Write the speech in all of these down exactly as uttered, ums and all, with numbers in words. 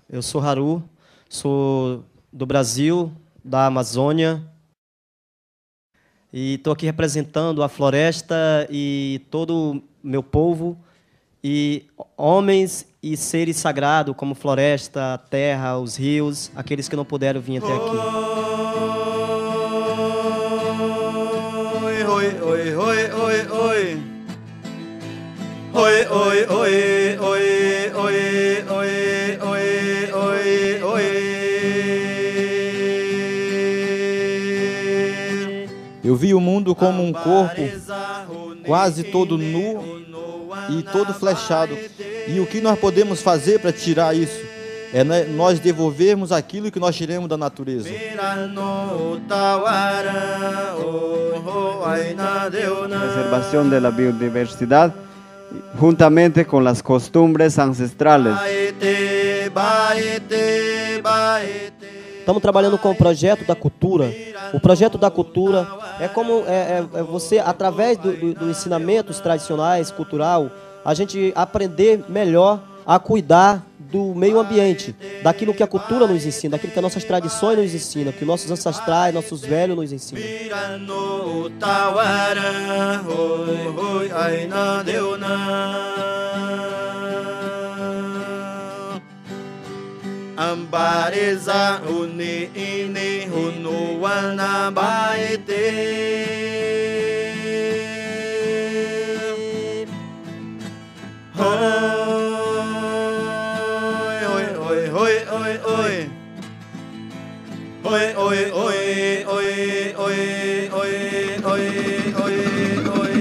Eu sou Haru, sou do Brasil, da Amazônia, e estou aqui representando a floresta e todo o meu povo, e homens e seres sagrados, como floresta, a terra, os rios, aqueles que não puderam vir até aqui. Oi, oi, oi, oi, oi, oi. Oi, oi, oi, oi, oi, oi, oi, oi, oi. Eu vi o mundo como um corpo quase todo nu e todo flechado. E o que nós podemos fazer para tirar isso? É nós devolvermos aquilo que nós tiramos da natureza. Preservação da biodiversidade, juntamente com as costumbres ancestrales. Estamos trabalhando com o projeto da cultura. O projeto da cultura é como é, é, é você, através do, do, do ensinamentos tradicionais, cultural, a gente aprender melhor a cuidar do meio ambiente, daquilo que a cultura nos ensina, daquilo que as nossas tradições nos ensinam, que nossos ancestrais, nossos velhos nos ensinam. Ambareza uni ini hunu wana baete. Oi, oi, oi, oi, oi. Oi, oi, oi, oi, oi, oi, oi, oi, oi, oi.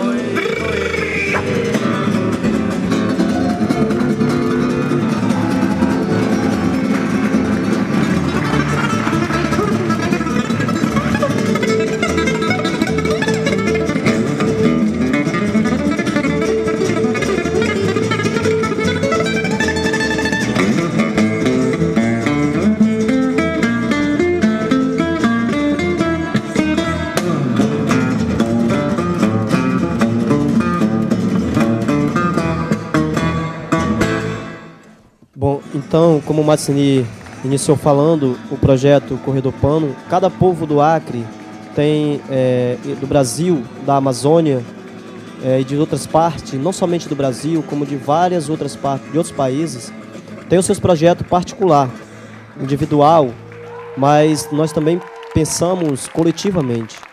Bom, então, como o Matsini iniciou falando, o projeto Corredor Pano, cada povo do Acre tem, é, do Brasil, da Amazônia é, e de outras partes, não somente do Brasil, como de várias outras partes, de outros países, tem os seus projetos particular, individual, mas nós também pensamos coletivamente.